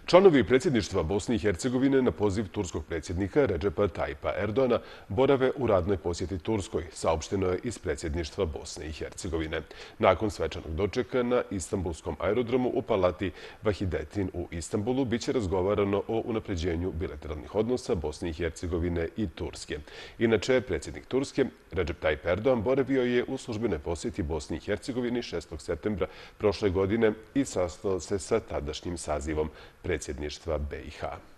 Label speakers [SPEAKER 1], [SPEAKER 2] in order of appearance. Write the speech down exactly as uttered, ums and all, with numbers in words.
[SPEAKER 1] Članovi predsjedništva Bosne i Hercegovine na poziv turskog predsjednika Redžepa Tajipa Erdoana borave u radnoj posjeti Turskoj, saopšteno je iz predsjedništva Bosne i Hercegovine. Nakon svečanog dočeka na Istanbulskom aerodromu u palati Vahidetin u Istanbulu biće razgovarano o unapređenju bilateralnih odnosa Bosne i Hercegovine i Turske. Inače, predsjednik Turske Redžep Tajip Erdoan boravio je u službenoj posjeti Bosni i Hercegovini šestog septembra prošle godine i sastao se sa tadašnjim sazivom predsjedništva B i H.